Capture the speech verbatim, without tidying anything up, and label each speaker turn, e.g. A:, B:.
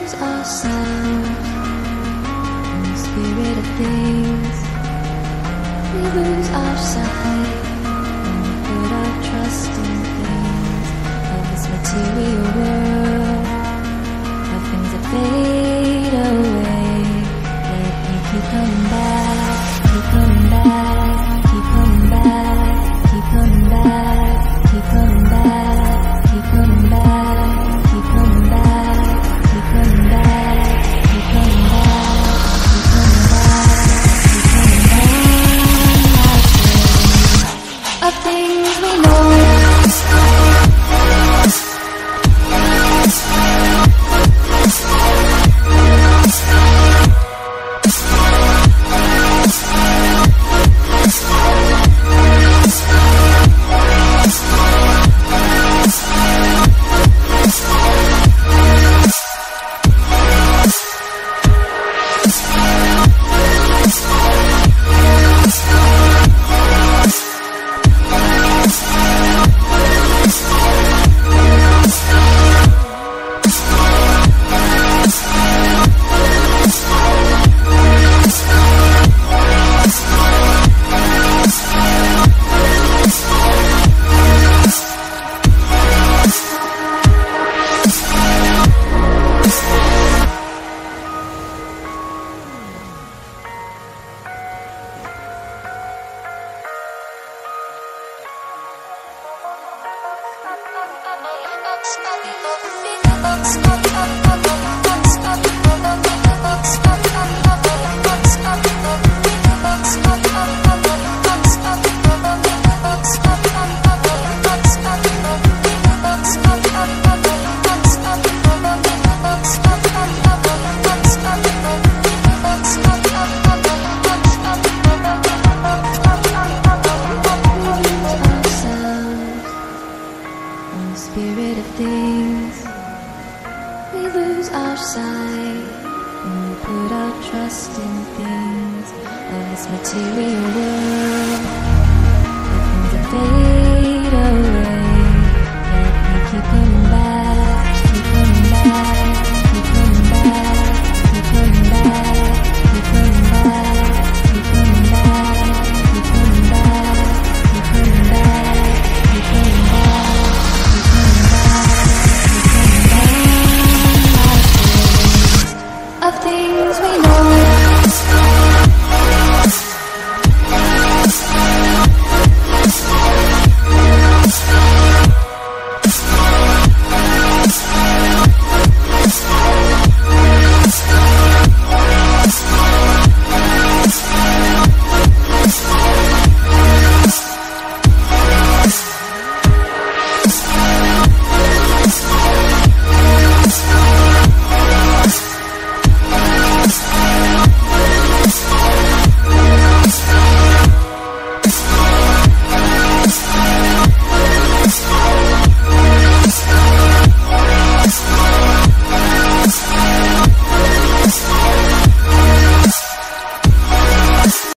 A: lose ourselves in the spirit of things. We lose our sight when we put our trust in things of this material world, of things that fade away. Let me keep coming back, keep coming back, keep coming back, keep coming back, keep coming back, keep coming back, keep coming back, keep coming back, keep coming back, keep coming back, keep coming back. Of things we know. Spirit of things, we lose our sight when we put our trust in things of this material world, the things that fade.